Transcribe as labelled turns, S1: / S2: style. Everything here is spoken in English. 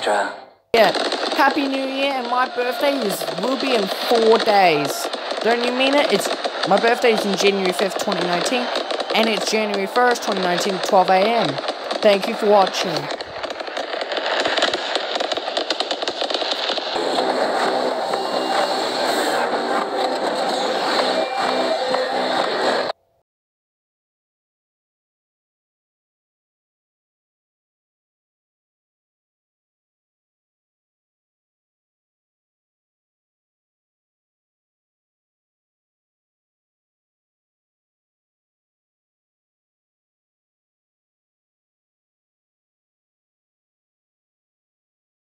S1: extra.
S2: Yeah, Happy New Year, and my birthday will be in 4 days. Don't you mean it? My birthday is in January 5th, 2019, and it's January 1st, 2019, 12 a.m. Thank you for watching.